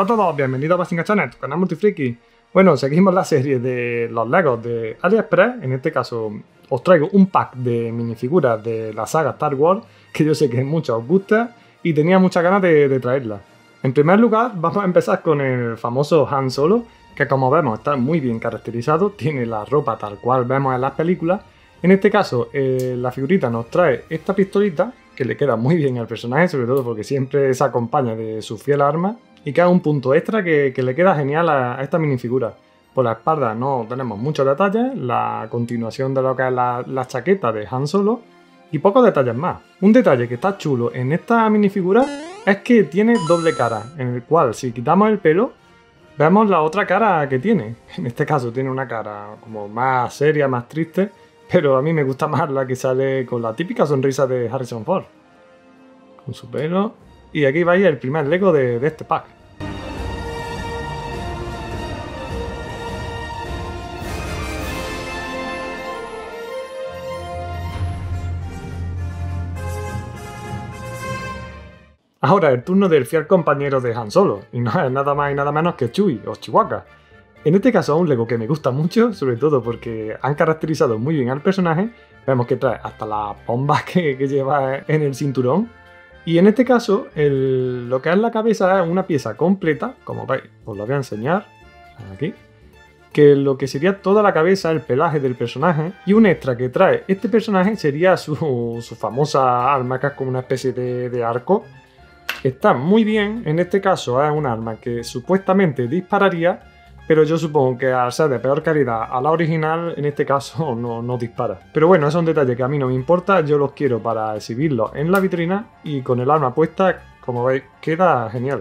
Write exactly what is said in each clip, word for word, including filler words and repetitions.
Hola a todos, bienvenidos a Basinga Channel, tu canal multifriki. Bueno, seguimos la serie de los Legos de AliExpress. En este caso os traigo un pack de minifiguras de la saga Star Wars, que yo sé que muchos os gusta y tenía muchas ganas de, de traerla. En primer lugar, vamos a empezar con el famoso Han Solo, que como vemos está muy bien caracterizado, tiene la ropa tal cual vemos en las películas. En este caso, eh, la figurita nos trae esta pistolita, que le queda muy bien al personaje, sobre todo porque siempre se acompaña de su fiel arma, y que es un punto extra que, que le queda genial a, a esta minifigura. Por la espalda no tenemos muchos detalles, la continuación de lo que es la, la chaqueta de Han Solo, y pocos detalles más. Un detalle que está chulo en esta minifigura es que tiene doble cara, en el cual si quitamos el pelo, vemos la otra cara que tiene. En este caso tiene una cara como más seria, más triste, pero a mí me gusta más la que sale con la típica sonrisa de Harrison Ford. Con su pelo. Y aquí vais el primer Lego de, de este pack. Ahora el turno del fiel compañero de Han Solo, y no es nada más y nada menos que Chewie o Chewbacca. En este caso es un Lego que me gusta mucho, sobre todo porque han caracterizado muy bien al personaje. Vemos que trae hasta las bombas que, que lleva en el cinturón. Y en este caso, el, lo que es la cabeza es una pieza completa, como veis, os lo voy a enseñar aquí. Que lo que sería toda la cabeza, el pelaje del personaje, y un extra que trae este personaje sería su, su famosa arma, que es como una especie de, de arco. Está muy bien, en este caso es un arma que supuestamente dispararía, pero yo supongo que al ser de peor calidad a la original, en este caso no, no dispara. Pero bueno, es un detalle que a mí no me importa, yo los quiero para exhibirlos en la vitrina y con el arma puesta, como veis, queda genial.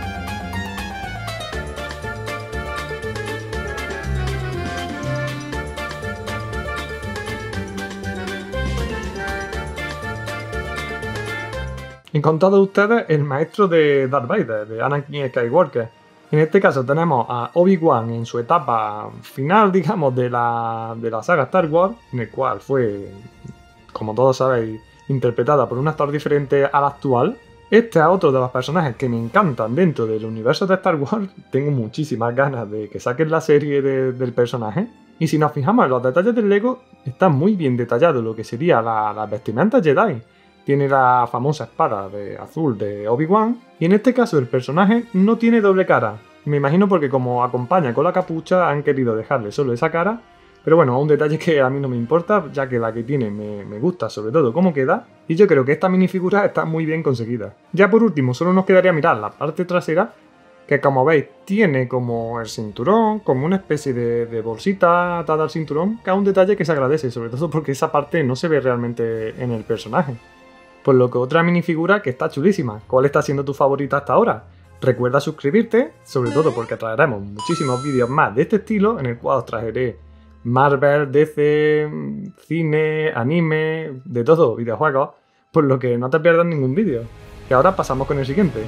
Y con todos ustedes, el maestro de Darth Vader, de Anakin Skywalker. En este caso tenemos a Obi-Wan en su etapa final, digamos, de la, de la saga Star Wars, en el cual fue, como todos sabéis, interpretada por un actor diferente al actual. Este es otro de los personajes que me encantan dentro del universo de Star Wars. Tengo muchísimas ganas de que saquen la serie de, del personaje. Y si nos fijamos en los detalles del Lego, está muy bien detallado lo que sería la, la vestimenta Jedi. Tiene la famosa espada de azul de Obi-Wan, y en este caso el personaje no tiene doble cara. Me imagino porque como acompaña con la capucha han querido dejarle solo esa cara, pero bueno, un detalle que a mí no me importa, ya que la que tiene me, me gusta sobre todo cómo queda, y yo creo que esta minifigura está muy bien conseguida. Ya por último, solo nos quedaría mirar la parte trasera, que como veis tiene como el cinturón, como una especie de, de bolsita atada al cinturón, que es un detalle que se agradece, sobre todo porque esa parte no se ve realmente en el personaje. Por lo que otra minifigura que está chulísima. ¿Cuál está siendo tu favorita hasta ahora? Recuerda suscribirte, sobre todo porque traeremos muchísimos vídeos más de este estilo, en el cual os traeré Marvel, D C, cine, anime, de todo, videojuegos, por lo que no te pierdas ningún vídeo. Y ahora pasamos con el siguiente.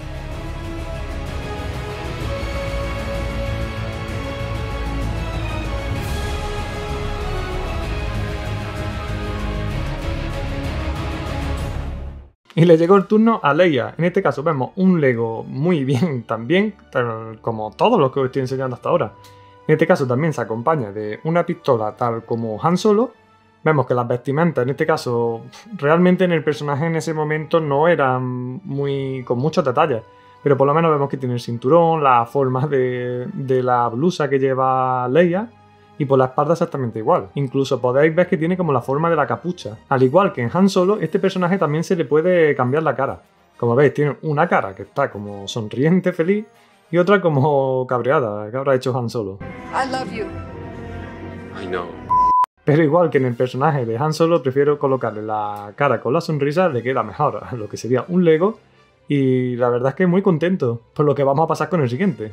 Y le llegó el turno a Leia. En este caso vemos un Lego muy bien también, tal como todos los que os estoy enseñando hasta ahora. En este caso también se acompaña de una pistola tal como Han Solo. Vemos que las vestimentas, en este caso, realmente en el personaje en ese momento no eran muy con muchos detalles. Pero por lo menos vemos que tiene el cinturón, la forma de, de la blusa que lleva Leia. Y por la espalda exactamente igual. Incluso podéis ver que tiene como la forma de la capucha. Al igual que en Han Solo, este personaje también se le puede cambiar la cara. Como veis, tiene una cara que está como sonriente, feliz, y otra como cabreada, que habrá hecho Han Solo. I love you. I know. Pero igual que en el personaje de Han Solo, prefiero colocarle la cara con la sonrisa, le queda mejor a lo que sería un Lego. Y la verdad es que muy contento, por lo que vamos a pasar con el siguiente.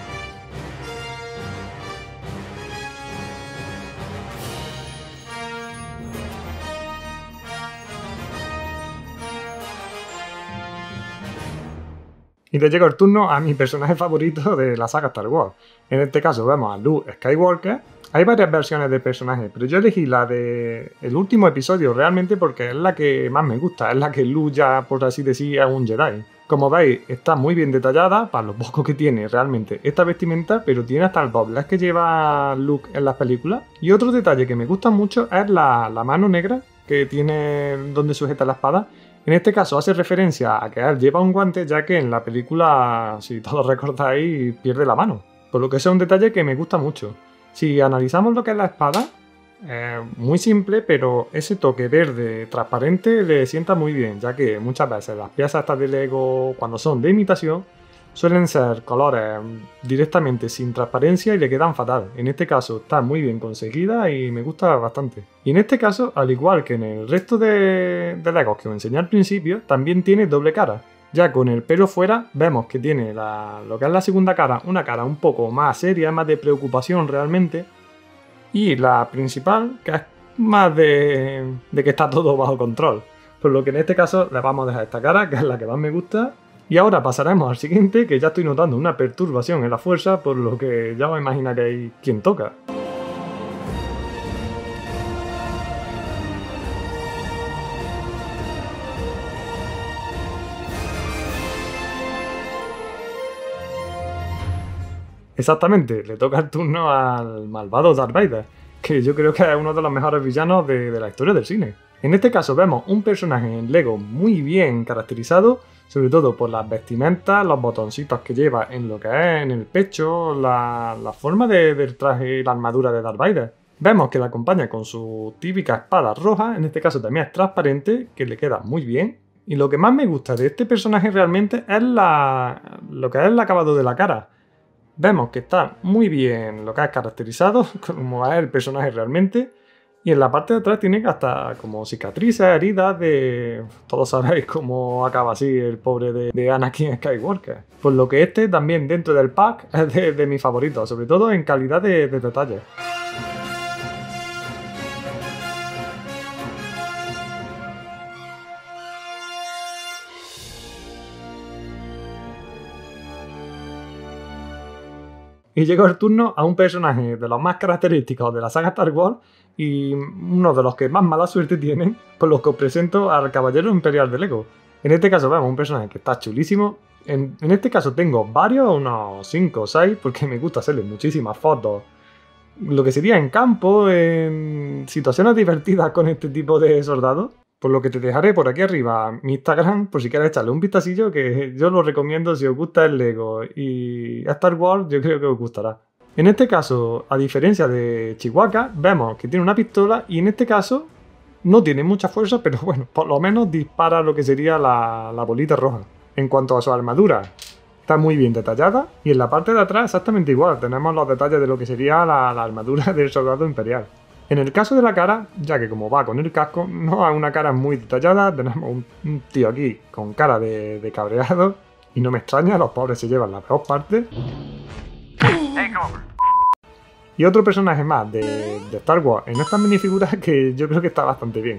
Y le llega el turno a mi personaje favorito de la saga Star Wars. En este caso vemos a Luke Skywalker, Hay varias versiones de personajes, pero yo elegí la de el último episodio realmente porque es la que más me gusta, es la que lucha, por así decir, a un Jedi. Como veis, está muy bien detallada, para lo poco que tiene realmente esta vestimenta, pero tiene hasta el doblez que lleva Luke en las películas. Y otro detalle que me gusta mucho es la, la mano negra que tiene donde sujeta la espada. En este caso hace referencia a que él lleva un guante, ya que en la película, si todos recordáis, pierde la mano. Por lo que ese es un detalle que me gusta mucho. Si analizamos lo que es la espada, eh, muy simple, pero ese toque verde transparente le sienta muy bien, ya que muchas veces las piezas estas de Lego, cuando son de imitación, suelen ser colores directamente sin transparencia y le quedan fatal. En este caso está muy bien conseguida y me gusta bastante. Y en este caso, al igual que en el resto de, de Legos que os enseñé al principio, también tiene doble cara. Ya con el pelo fuera vemos que tiene la, lo que es la segunda cara, una cara un poco más seria, más de preocupación realmente. Y la principal, que es más de, de que está todo bajo control. Por lo que en este caso le vamos a dejar esta cara, que es la que más me gusta. Y ahora pasaremos al siguiente, que ya estoy notando una perturbación en la fuerza, por lo que ya os imaginaréis quién toca. Exactamente, le toca el turno al malvado Darth Vader, que yo creo que es uno de los mejores villanos de, de la historia del cine. En este caso vemos un personaje en Lego muy bien caracterizado, sobre todo por las vestimentas, los botoncitos que lleva en lo que es en el pecho, la, la forma de, del traje y la armadura de Darth Vader. Vemos que la acompaña con su típica espada roja, en este caso también es transparente, que le queda muy bien. Y lo que más me gusta de este personaje realmente es la, lo que es el acabado de la cara. Vemos que está muy bien lo que es caracterizado, como es el personaje realmente. Y en la parte de atrás tiene hasta como cicatrices, heridas de... Todos sabéis cómo acaba así el pobre de, de Anakin Skywalker. Por lo que este también dentro del pack es de, de mis favoritos, sobre todo en calidad de, de detalles. Y llegó el turno a un personaje de los más característicos de la saga Star Wars y uno de los que más mala suerte tienen, por los que os presento al Caballero Imperial de Lego. En este caso vemos un personaje que está chulísimo. En, en este caso tengo varios, unos cinco o seis, porque me gusta hacerle muchísimas fotos. Lo que sería en campo, en situaciones divertidas con este tipo de soldados. Por lo que te dejaré por aquí arriba mi Instagram, por si quieres echarle un vistacillo, que yo lo recomiendo si os gusta el Lego y Star Wars, yo creo que os gustará. En este caso, a diferencia de Chihuahua, vemos que tiene una pistola y en este caso no tiene mucha fuerza, pero bueno, por lo menos dispara lo que sería la, la bolita roja. En cuanto a su armadura, está muy bien detallada y en la parte de atrás exactamente igual, tenemos los detalles de lo que sería la, la armadura del soldado imperial. En el caso de la cara, ya que como va con el casco, no es una cara muy detallada, tenemos un, un tío aquí con cara de, de cabreado y no me extraña, los pobres se llevan las dos partes. Y otro personaje más de, de Star Wars en estas minifiguras que yo creo que está bastante bien.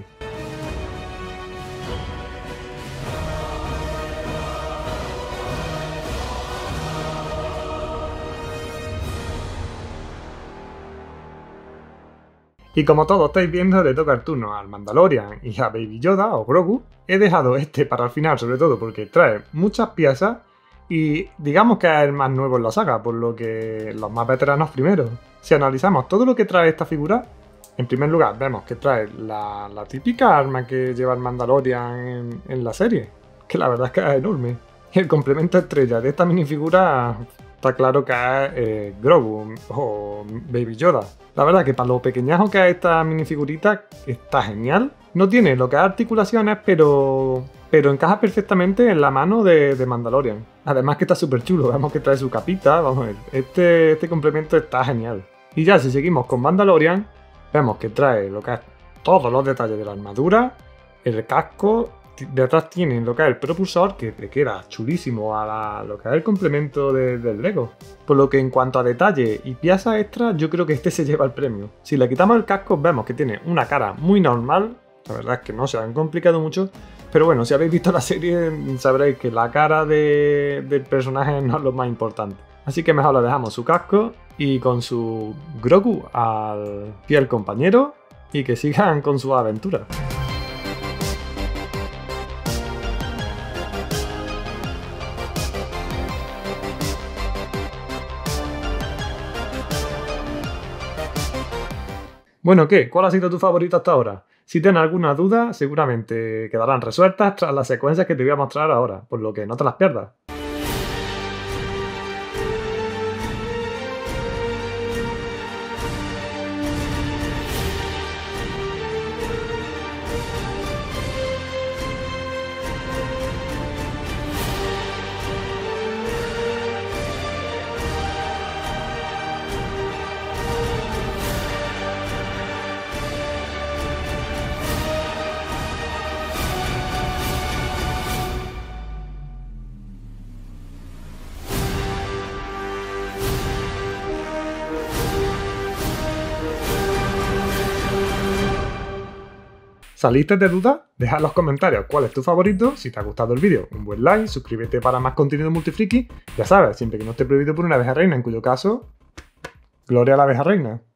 Y como todos estáis viendo, le toca el turno al Mandalorian y a Baby Yoda o Grogu. He dejado este para el final, sobre todo porque trae muchas piezas y digamos que es el más nuevo en la saga, por lo que los más veteranos primero. Si analizamos todo lo que trae esta figura, en primer lugar vemos que trae la, la típica arma que lleva el Mandalorian en, en la serie, que la verdad es que es enorme. Y el complemento estrella de esta minifigura está claro que es eh, Grogu o Baby Yoda. La verdad que para lo pequeñajo que es esta minifigurita está genial. No tiene lo que es articulaciones, pero, pero encaja perfectamente en la mano de, de Mandalorian. Además que está súper chulo, vemos que trae su capita, vamos a ver. Este, este complemento está genial. Y ya si seguimos con Mandalorian, vemos que trae lo que es todos los detalles de la armadura, el casco. Detrás tienen lo que es el propulsor, que te queda chulísimo a la, lo que es el complemento de, del Lego. Por lo que en cuanto a detalle y piezas extras, yo creo que este se lleva el premio. Si le quitamos el casco, vemos que tiene una cara muy normal. La verdad es que no se han complicado mucho. Pero bueno, si habéis visto la serie, sabréis que la cara de, del personaje no es lo más importante. Así que mejor le dejamos su casco y con su Grogu al fiel compañero y que sigan con su aventura. Bueno, ¿qué? ¿Cuál ha sido tu favorito hasta ahora? Si tienes alguna duda, seguramente quedarán resueltas tras las secuencias que te voy a mostrar ahora, por lo que no te las pierdas. ¿Saliste de duda? Deja en los comentarios cuál es tu favorito. Si te ha gustado el vídeo, un buen like, suscríbete para más contenido multifriki. Ya sabes, siempre que no esté prohibido por una abeja reina, en cuyo caso, gloria a la abeja reina.